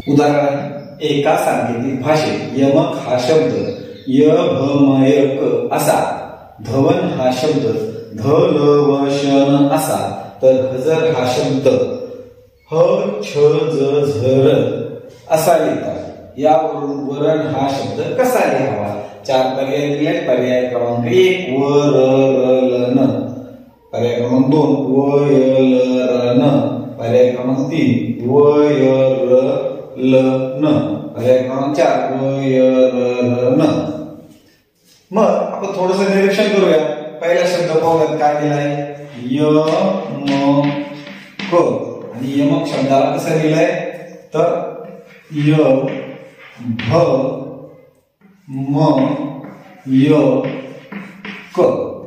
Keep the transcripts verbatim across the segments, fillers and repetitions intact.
उदाहरण, एका सांकेतिक भाषेत यमक हा शब्द य भ म य क असा, धवन हा शब्द ध ल व श न असा, तर हजर हा शब्द ह छ ज झ र असा लिहितात. यावरून वरण हा शब्द कसा लिहावा? चार पर्याय दिले. पर्याय क्रमांक एक व र र ल न, पर्याय क्रमांक दोन व य ल र न, पर्याय क्रमांक तीन व य र ल न, पर्याय क्रमांक चार व य र र न. मग आपण थोडंसं निरीक्षण करूया. पहिला शब्द पाहूयात काय दिलाय, य म क, आणि यमक शब्दाला कसं लिहिलंय तर य भ म य क.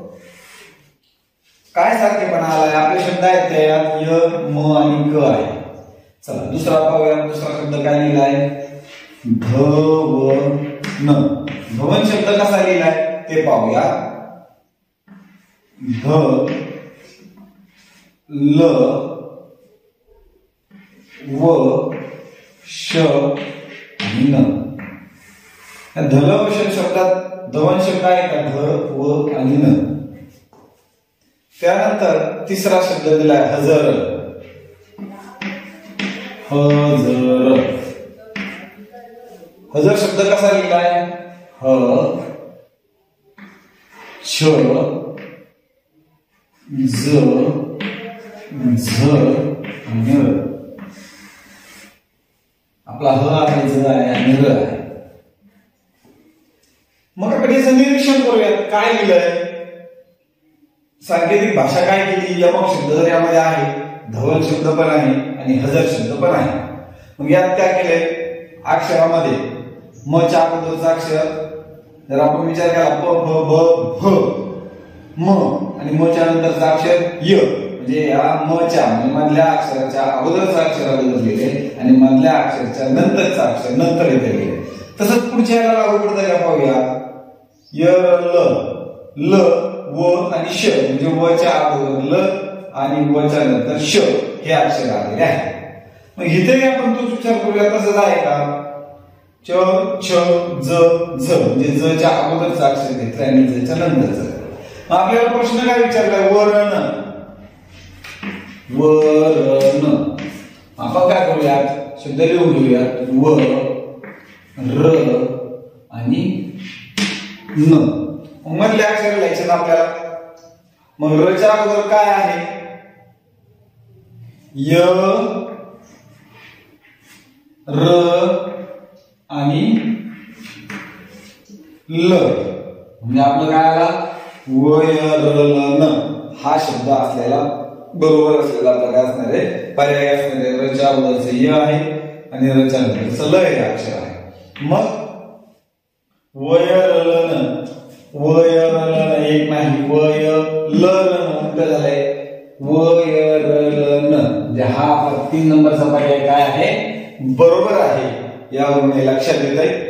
काय सारखेपणा आलाय? आपले शब्द आहेत त्यात य म आणि क आहे. चला दुसरा पाहूया. दुसरा शब्द काय लिहिलाय, ध व न. धवन शब्द कसा लिहिलाय ते पाहूया. ध ल व श आणि न. धल व श शब्दात धवन शब्द आहे का, ध व आणि न. त्यानंतर तिसरा शब्द दिलाय हजर. हजर. हजर शब्द कसा लिहिलाय, ह छ ज झ आणि र. आपला ह आहे, ज आहे आणि र आहे. मग आपण याचं निरीक्षण करूयात काय लिहिलंय. सांकेतिक भाषा काय केली, यमक शब्द जर यामध्ये आहे, धवन शब्द पण आहे आणि हजर शब्द पण आहे. मग यात काय केलंय, अक्षरामध्ये म च्या अगोदरचा अक्षर जर आपण विचार केला प फ ब भ म आणि म च्या नंतरचा अक्षर य, म्हणजे या म च्या म्हणजे मधल्या अक्षराच्या अगोदरचा अक्षर अगोदर लिहिले आणि मधल्या अक्षराच्या नंतरचा अक्षर नंतर इथे लिहिले. तसंच पुढच्या याला लागू पडतं का पाहूया. य ल ल व आणि श, म्हणजे व च्या अगोदर ल आणि व च्या नंतर श हे अक्षर आलेले आहे. मग इथे आपण तोच विचार करूया, तसंच आहे का, च छ ज झ म्हणजे ज च्या अगोदरचा अक्षर घेतलं आणि ज च्या नंतरचा. मग आपल्याला प्रश्न काय विचारलाय, वरण. वरण. आपण काय करूयात, शब्द लिहून घेऊयात. व र आणि न. मधले अक्षर लिहायचे आपल्याला. मग र च्या अगोदर काय आहे, य र आणि ल, म्हणजे आपलं काय आला, व य र ल न हा शब्द असलेला बरोबर असलेला आपला काय असणार आहे, पर्याय असणार आहे. र च्या अगोदरचं य आहे आणि र च्या नंतरचं ल हे अक्षर आहे. मग व य र ल न, व य र ल न एक नाही, व य ल र न उलट झालंय, व य र ल न, म्हणजे हा तीन नंबरचा पर्याय काय आहे, बरोबर आहे. यावरून हे लक्षात येत आहे